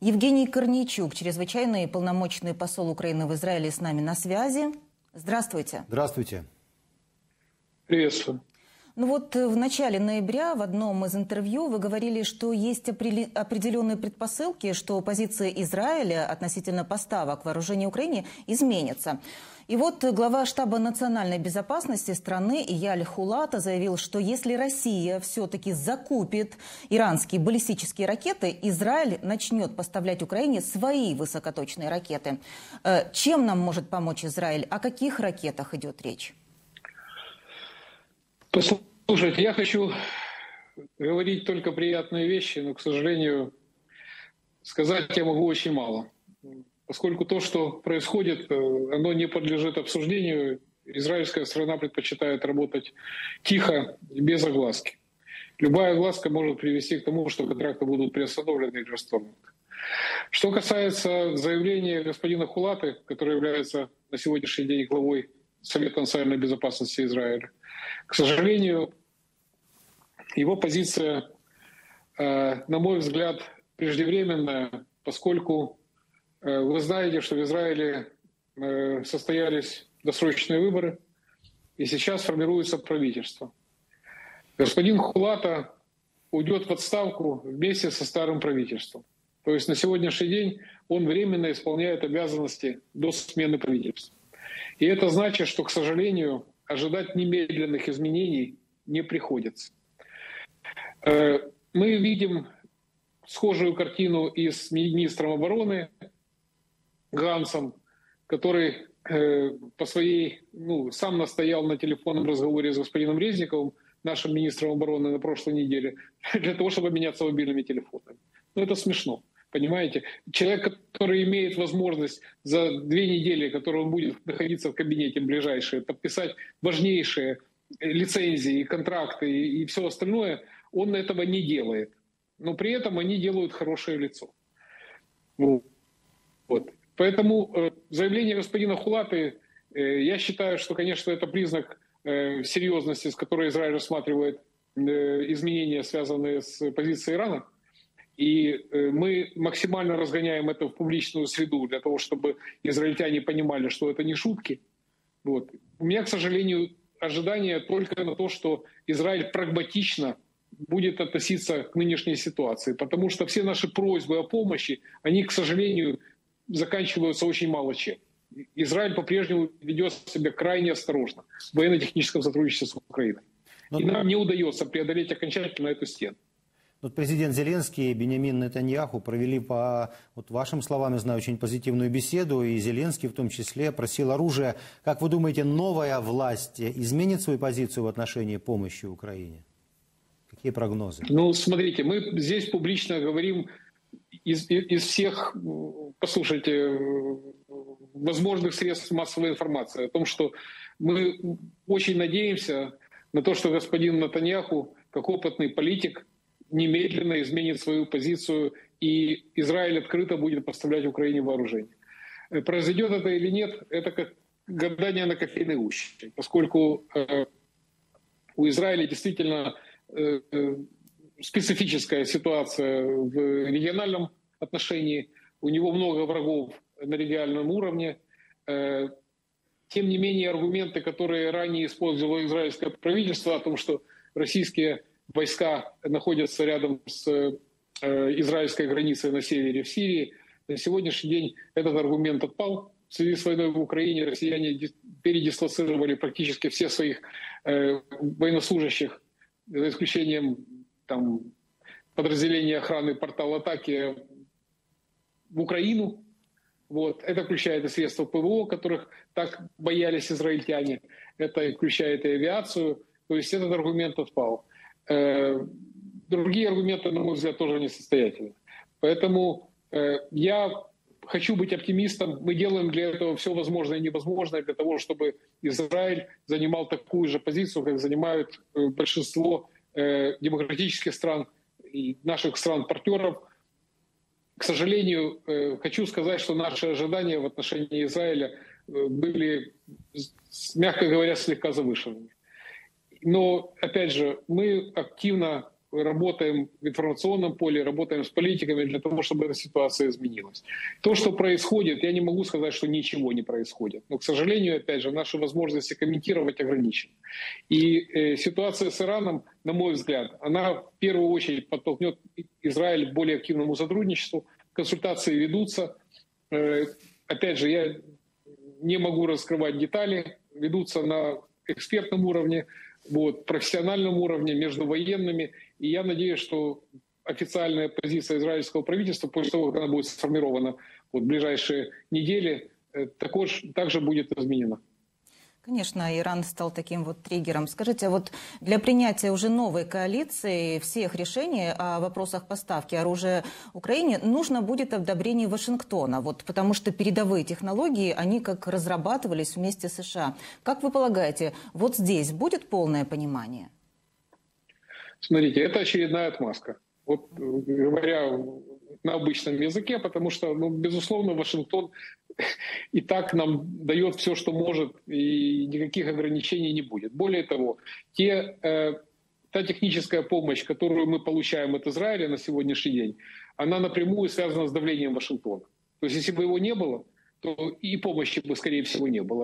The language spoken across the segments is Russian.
Евгений Корнейчук, чрезвычайный полномочный посол Украины в Израиле, с нами на связи. Здравствуйте. Здравствуйте. Приветствую. Ну вот в начале ноября в одном из интервью вы говорили, что есть определенные предпосылки, что позиция Израиля относительно поставок вооружений Украине изменится. И вот глава штаба национальной безопасности страны Ияль Хулата заявил, что если Россия все-таки закупит иранские баллистические ракеты, Израиль начнет поставлять Украине свои высокоточные ракеты. Чем нам может помочь Израиль? О каких ракетах идет речь? Послушайте, я хочу говорить только приятные вещи, но, к сожалению, сказать я могу очень мало. Поскольку то, что происходит, оно не подлежит обсуждению. Израильская страна предпочитает работать тихо и без огласки. Любая огласка может привести к тому, что контракты будут приостановлены или расторгнуты. Что касается заявления господина Хулаты, который является на сегодняшний день главой Совета национальной безопасности Израиля, к сожалению, его позиция, на мой взгляд, преждевременная, поскольку вы знаете, что в Израиле состоялись досрочные выборы, и сейчас формируется правительство. Господин Хулата уйдет в отставку вместе со старым правительством. То есть на сегодняшний день он временно исполняет обязанности до смены правительства. И это значит, что, к сожалению, ожидать немедленных изменений не приходится. Мы видим схожую картину и с министром обороны Ганцем, который по своей, сам настоял на телефонном разговоре с господином Резниковым, нашим министром обороны, на прошлой неделе, для того, чтобы меняться мобильными телефонами. Это смешно. Понимаете? Человек, который имеет возможность за 2 недели, которые он будет находиться в кабинете ближайшие, подписать важнейшие лицензии, контракты и все остальное, он этого не делает. Но при этом они делают хорошее лицо. Вот. Поэтому заявление господина Хулаты, я считаю, что, конечно, это признак серьезности, с которой Израиль рассматривает изменения, связанные с позицией Ирана. И мы максимально разгоняем это в публичную среду для того, чтобы израильтяне понимали, что это не шутки. Вот. У меня, к сожалению, ожидание только на то, что Израиль прагматично будет относиться к нынешней ситуации, потому что все наши просьбы о помощи, они, к сожалению, заканчиваются очень мало чем. Израиль по-прежнему ведет себя крайне осторожно в военно-техническом сотрудничестве с Украиной. И нам не удается преодолеть окончательно эту стену. Вот президент Зеленский и Биньямин Нетаньяху провели, по вашим словам, я знаю, очень позитивную беседу, и Зеленский в том числе просил оружия. Как вы думаете, новая власть изменит свою позицию в отношении помощи Украине? Какие прогнозы? Смотрите, мы здесь публично говорим из всех, послушайте, возможных средств массовой информации о том, что мы очень надеемся на то, что господин Нетаньяху, как опытный политик, немедленно изменит свою позицию, и Израиль открыто будет поставлять Украине вооружение. Произойдет это или нет, это как гадание на кофейной гуще, поскольку у Израиля действительно специфическая ситуация в региональном отношении, у него много врагов на региональном уровне. Тем не менее, аргументы, которые ранее использовало израильское правительство о том, что российские войска находятся рядом с израильской границей на севере в Сирии, на сегодняшний день этот аргумент отпал. В связи с войной в Украине россияне передислоцировали практически всех своих военнослужащих, за исключением подразделения охраны портала атаки, в Украину. Вот. Это включает и средства ПВО, которых так боялись израильтяне. Это включает и авиацию. То есть этот аргумент отпал. Другие аргументы, на мой взгляд, тоже несостоятельны. Поэтому я хочу быть оптимистом. Мы делаем для этого все возможное и невозможное для того, чтобы Израиль занимал такую же позицию, как занимают большинство демократических стран и наших стран-партнеров. К сожалению, хочу сказать, что наши ожидания в отношении Израиля были, мягко говоря, слегка завышенными. Но, опять же, мы активно работаем в информационном поле, работаем с политиками для того, чтобы эта ситуация изменилась. То, что происходит, я не могу сказать, что ничего не происходит. Но, к сожалению, опять же, наши возможности комментировать ограничены. И ситуация с Ираном, на мой взгляд, она в первую очередь подтолкнет Израиль к более активному сотрудничеству. Консультации ведутся. Опять же, я не могу раскрывать детали. Ведутся на экспертном уровне, профессиональном уровне, между военными. И я надеюсь, что официальная позиция израильского правительства, после того, как она будет сформирована в ближайшие недели, также будет изменена. Конечно, Иран стал таким триггером. Скажите, для принятия уже новой коалиции всех решений о вопросах поставки оружия Украине нужно будет одобрение Вашингтона, потому что передовые технологии, они как разрабатывались вместе с США. Как вы полагаете, здесь будет полное понимание? Смотрите, это очередная отмазка. Говоря на обычном языке, потому что, безусловно, Вашингтон и так нам дает все, что может, и никаких ограничений не будет. Более того, та техническая помощь, которую мы получаем от Израиля на сегодняшний день, она напрямую связана с давлением Вашингтона. То есть если бы его не было, то и помощи бы, скорее всего, не было.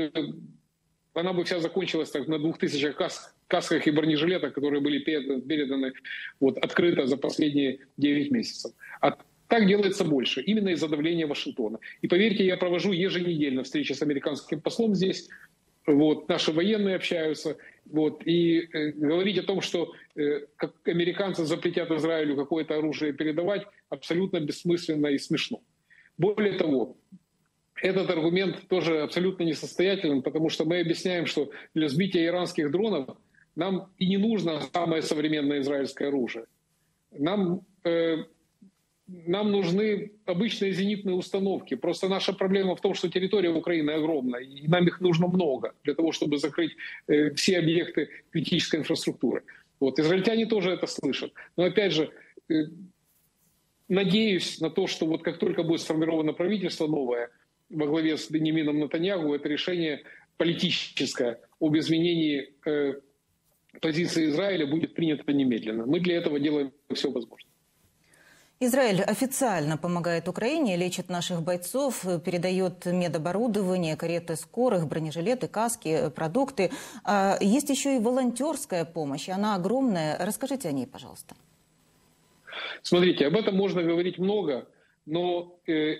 Она бы вся закончилась на 2000 касках и бронежилетах, которые были переданы открыто за последние 9 месяцев. А так делается больше, именно из-за давления Вашингтона. И поверьте, я провожу еженедельно встречи с американским послом здесь, наши военные общаются, и говорить о том, что как американцы запретят Израилю какое-то оружие передавать, абсолютно бессмысленно и смешно. Более того, этот аргумент тоже абсолютно несостоятелен, потому что мы объясняем, что для сбития иранских дронов нам и не нужно самое современное израильское оружие. Нам нужны обычные зенитные установки. Просто наша проблема в том, что территория Украины огромная, и нам их нужно много для того, чтобы закрыть все объекты критической инфраструктуры. Израильтяне тоже это слышат. Но опять же, надеюсь на то, что как только будет сформировано правительство новое во главе с Беньямином Нетаньяху, это решение политическое об изменении позиции Израиля будет принято немедленно. Мы для этого делаем все возможное. Израиль официально помогает Украине, лечит наших бойцов, передает медоборудование, кареты скорых, бронежилеты, каски, продукты. Есть еще и волонтерская помощь, она огромная. Расскажите о ней, пожалуйста. Смотрите, об этом можно говорить много, но,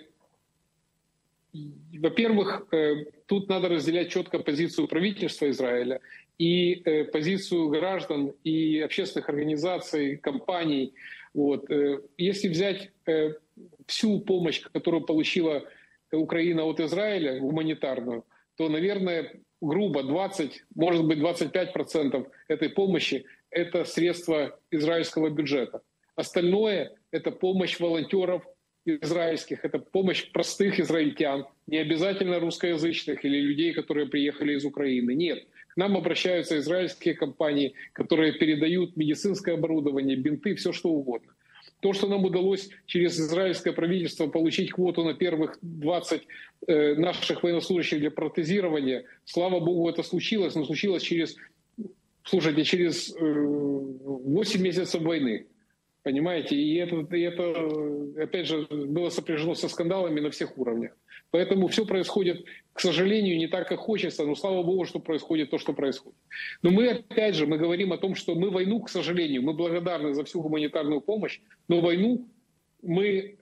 во-первых, тут надо разделять четко позицию правительства Израиля и позицию граждан и общественных организаций, компаний. Если взять всю помощь, которую получила Украина от Израиля, гуманитарную, то, наверное, грубо 20, может быть 25% этой помощи – это средства израильского бюджета. Остальное – это помощь волонтеров израильских, это помощь простых израильтян, не обязательно русскоязычных или людей, которые приехали из Украины. Нет. К нам обращаются израильские компании, которые передают медицинское оборудование, бинты, все что угодно. То, что нам удалось через израильское правительство получить квоту на первых 20 наших военнослужащих для протезирования, слава богу, это случилось, но случилось через 8 месяцев войны. Понимаете? И это, опять же, было сопряжено со скандалами на всех уровнях. Поэтому все происходит, к сожалению, не так, как хочется, но слава богу, что происходит то, что происходит. Но мы, опять же, мы говорим о том, что мы войну, к сожалению, мы благодарны за всю гуманитарную помощь, но войну мы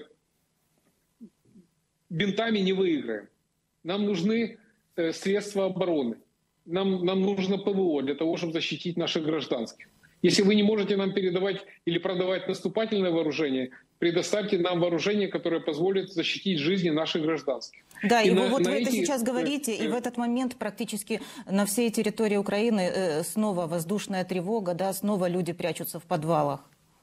бинтами не выиграем. Нам нужны средства обороны, нам нужно ПВО для того, чтобы защитить наших гражданских. Если вы не можете нам передавать или продавать наступательное вооружение, предоставьте нам вооружение, которое позволит защитить жизни наших гражданских. Да, и вы это сейчас говорите, и в этот момент практически на всей территории Украины снова воздушная тревога, да, снова люди прячутся в подвалах.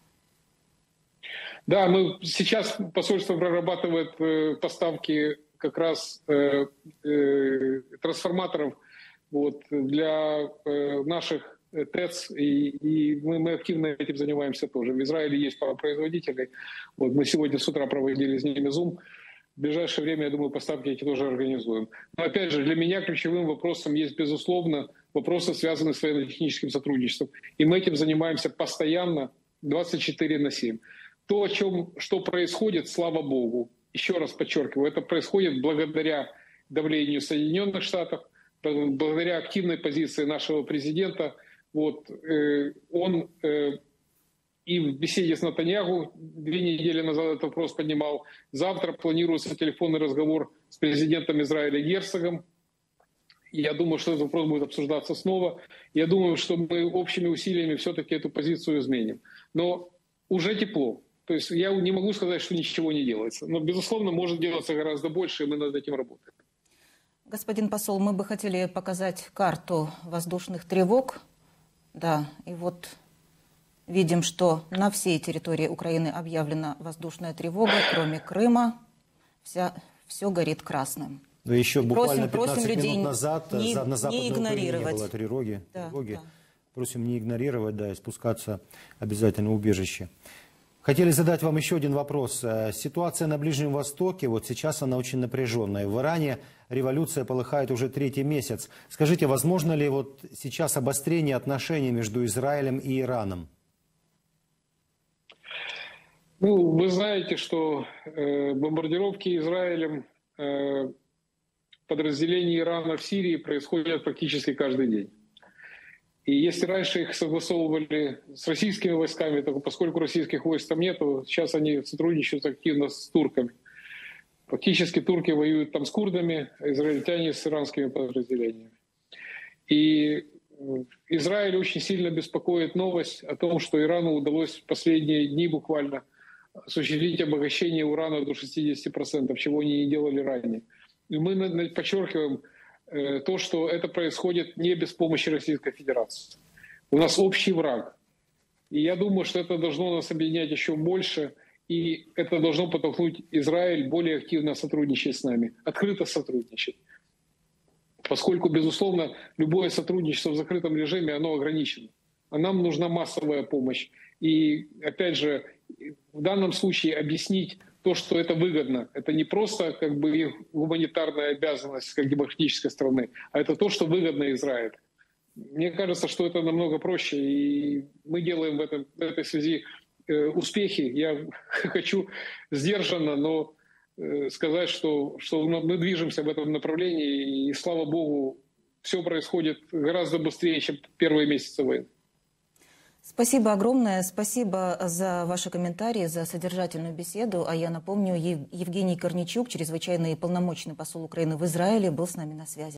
Да, сейчас посольство прорабатывает поставки как раз трансформаторов для наших ТЭЦ, и мы активно этим занимаемся тоже. В Израиле есть пара производителей. Мы сегодня с утра проводили с ними Zoom. В ближайшее время, я думаю, поставки эти тоже организуем. Но опять же, для меня ключевым вопросом есть, безусловно, вопросы, связанные с военно-техническим сотрудничеством. И мы этим занимаемся постоянно, 24/7. То, что происходит, слава богу, еще раз подчеркиваю, это происходит благодаря давлению Соединенных Штатов, благодаря активной позиции нашего президента. Вот, он и в беседе с Нетаньяху 2 недели назад этот вопрос поднимал. Завтра планируется телефонный разговор с президентом Израиля Герцогом. Я думаю, что этот вопрос будет обсуждаться снова. Я думаю, что мы общими усилиями все-таки эту позицию изменим. Но уже тепло. То есть я не могу сказать, что ничего не делается. Но, безусловно, может делаться гораздо больше, и мы над этим работаем. Господин посол, мы бы хотели показать карту воздушных тревог. Да, и вот видим, что на всей территории Украины объявлена воздушная тревога, кроме Крыма. Все горит красным. Но еще буквально просим 15 людей минут назад на Западной Украине не было тревоги. Да. Просим не игнорировать, да, и спускаться обязательно в убежище. Хотели задать вам еще один вопрос. Ситуация на Ближнем Востоке, вот сейчас она очень напряженная. В Иране революция полыхает уже 3-й месяц. Скажите, возможно ли вот сейчас обострение отношений между Израилем и Ираном? Ну, вы знаете, что бомбардировки Израилем подразделений Ирана в Сирии происходят практически каждый день. И если раньше их согласовывали с российскими войсками, то поскольку российских войск там нет, то сейчас они сотрудничают активно с турками. Фактически турки воюют там с курдами, а израильтяне с иранскими подразделениями. И Израиль очень сильно беспокоит новость о том, что Ирану удалось в последние дни буквально осуществить обогащение урана до 60%, чего они не делали ранее. И мы подчеркиваем то, что это происходит не без помощи Российской Федерации. У нас общий враг. И я думаю, что это должно нас объединять еще больше, и это должно подтолкнуть Израиль более активно сотрудничать с нами, открыто сотрудничать. Поскольку, безусловно, любое сотрудничество в закрытом режиме, оно ограничено. А нам нужна массовая помощь. И, опять же, в данном случае объяснить то, что это выгодно. Это не просто как бы их гуманитарная обязанность как демократической страны, а это то, что выгодно Израилю. Мне кажется, что это намного проще, и мы делаем в этой связи успехи. Я хочу сдержанно, но сказать, что мы движемся в этом направлении, и, слава богу, все происходит гораздо быстрее, чем первые месяцы войны. Спасибо огромное. Спасибо за ваши комментарии, за содержательную беседу. А я напомню, Евгений Корничук, чрезвычайный полномочный посол Украины в Израиле, был с нами на связи.